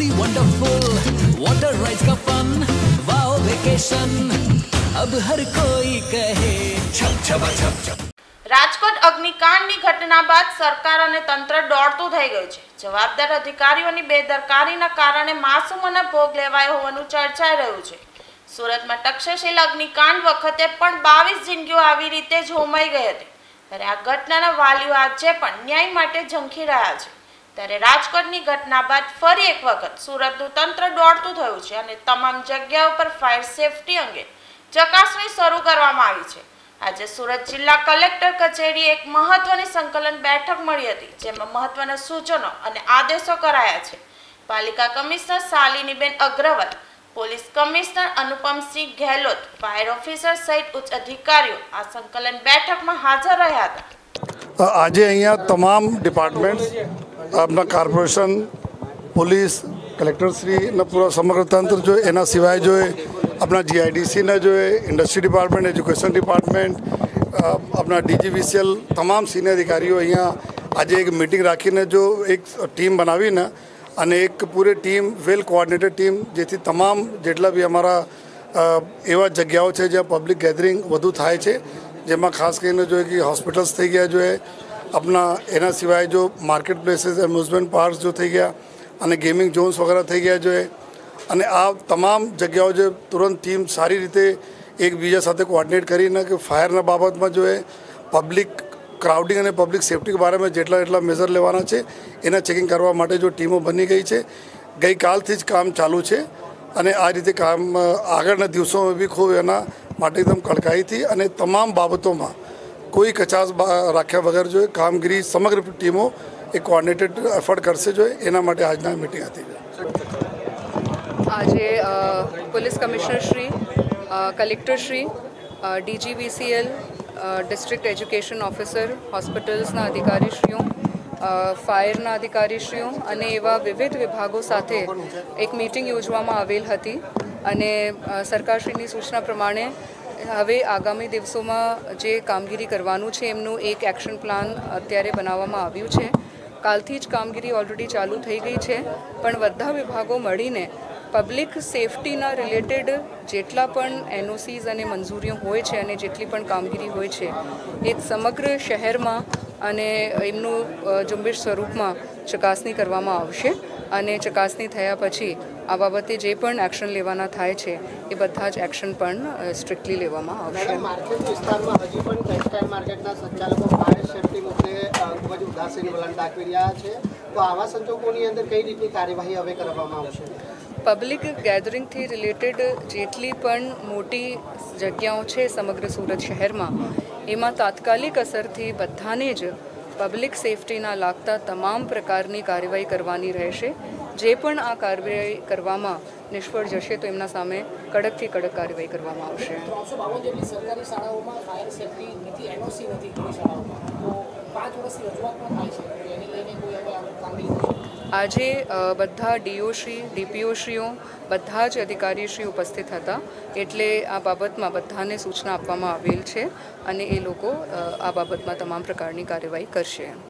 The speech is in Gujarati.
मस्ती वंडरफुल, वाटर राइड्स का फन, वाओ वेकेशन, अब हर कोई कहे छप छपा छप छप। રાજકોટ અગ્નિકાંડની ઘટના બાદ સરકાર અને તંત્ર દોડતું થઈ ગયું છે। જવાબદાર અધિકારીઓની બેદરકારીના કારણે માસૂમોને ભોગ લેવાયો હોવાનું ચર્ચાઈ રહ્યું છે। સુરતમાં તક્ષશિલા અગ્નિકાંડ વખતે પણ 22 જિંદગીઓ આવી રીતે જ હોમાઈ ગઈ હતી। ત્યારે આ ઘટનાના વાલીઓ આજે પણ ન્યાય માટે ઝંખી રહ્યા છે। ત્યારે રાજકોટની ઘટના બાદ ફરી એક વખત સુરતનું તંત્ર દોડતું થયું છે અને તમામ જગ્યાઓ પર ફાયર સેફટી અંગે ચકાસણી શરૂ કરવામાં આવી છે। આજે સુરત જિલ્લા કલેક્ટર કચેરી એક મહત્વની સંકલન બેઠક મળી હતી, જેમાં મહત્વના સૂચનો અને આદેશો કરાયા છે। પાલિકા commissioner Shaliniben Agrawal, police commissioner Anupamsingh Gehlot, fire officer સહિત ઉચ્ચ અધિકારીઓ આ સંકલન બેઠકમાં હાજર રહ્યા હતા। आज अँ तमाम डिपार्टमेंट्स अपना कॉर्पोरेशन, पुलिस, कलेक्टरश्री ने पूरा समग्र तंत्र जो है एना सिवाय जो है अपना GIDC ने जो है इंडस्ट्री डिपार्टमेंट, एजुकेशन डिपार्टमेंट, अपना DGVCL तमाम सीनियर अधिकारीओ अँ आज एक मीटिंग राखी ने जो एक टीम बनावी ने અને એક પૂરી ટીમ વેલ કોઓર્ડિનેટેડ ટીમ જેથી તમામ જેટલા બી અમારા એવા જગ્યાઓ છે જ્યાં પબ્લિક ગેધરિંગ વધુ થાય છે, જેમાં ખાસ કરીને જો કે હોસ્પિટલ્સ થઈ ગયા, જો अपना एना सिवाय जो मार्केट प्लेसेस, एम्यूजमेंट पार्क जो થઈ ગયા અને ગેમિંગ ઝોન્સ વગેરે થઈ ગયા જો અને આ તમામ જગ્યાઓ જે તુરંત ટીમ સારી રીતે એકબીજા સાથે કોઓર્ડિનેટ કરીને કે ફાયરના બાબતમાં જો પબ્લિક क्राउडिंग और पब्लिक सेफ्टी के बारे में जेटला मेजर लेवाना है एना चेकिंग करवा माटे जो टीमों बनी गई है। गई कालथी ज काम चालू है और आ रीते काम आगळना दिवसों में भी खूब एना माटे एकदम कड़काई थी और तमाम बाबतों में कोई कचास राख्या वगैरह जो कामगीरी समग्र टीमों एक कोऑर्डिनेटेड एफर्ट करसे जो एना माटे आजना मीटिंग आती है। आज police commissioner Shri, collector Shri, DGVCL, district education officer, हॉस्पिटल्सना अधिकारीश्रीओ, फायरना अधिकारीश्रीओ અને એવા વિવિધ વિભાગો સાથે એક મીટિંગ યોજવામાં આવેલ હતી અને સરકારશ્રીની સૂચના પ્રમાણે હવે આગામી દિવસોમાં જે કામગીરી કરવાનું છે એમનું એક એક્શન પ્લાન અત્યારે બનાવવામાં આવ્યું છે। કાલથી જ કામગીરી ઓલરેડી ચાલુ થઈ ગઈ છે, પણ બધા વિભાગો મળીને પબ્લિક સેફટીના રિલેટેડ જેટલા પણ NOCs અને મંજૂરીઓ હોય છે અને જેટલી પણ કામગીરી હોય છે એ સમગ્ર શહેરમાં અને એમનું ઝુંબેશ સ્વરૂપમાં ચકાસણી કરવામાં આવશે અને ચકાસણી થયા પછી આ બાબતે જે પણ એક્શન લેવાના થાય છે એ બધા જ એક્શન પણ સ્ટ્રિક્ટલી લેવામાં આવશે। માર્કેટ વિસ્તારમાં હજી પણ ટેક્સટાઇલ માર્કેટના સંચાલકો ફાયર સેફટી મુદ્દે ખૂબ જ ઉદાસીન વલણ દાખવી રહ્યા છે, તો આવા સંજોગોની અંદર કઈ રીતની કાર્યવાહી હવે કરવામાં આવશે? પબ્લિક ગેધરિંગથી રિલેટેડ જેટલી પણ મોટી જગ્યાઓ છે સમગ્ર સુરત શહેરમાં એમાં તાત્કાલિક અસરથી બધાને જ પબ્લિક સેફટીના લાગતા તમામ પ્રકારની કાર્યવાહી કરવાની રહેશે। જે પણ આ કાર્યવાહી કરવામાં નિષ્ફળ જશે તો એમના સામે કડકથી કડક કાર્યવાહી કરવામાં આવશે। 352 જેટલી સરકારી શાળાઓમાં ફાયર સેફટી નીતિ NOC નથી ઘણી શાળાઓમાં, તો 5 વર્ષથી રજૂઆત પણ થાય છે, એને લઈને કોઈ હવે કામગીરી આજે બધા DOશ્રી, DPOશ્રીઓ બધા જ અધિકારીશ્રી ઉપસ્થિત હતા, એટલે આ બાબતમાં બધાને સૂચના આપવામાં આવેલ છે અને એ લોકો આ બાબતમાં તમામ પ્રકારની કાર્યવાહી કરશે।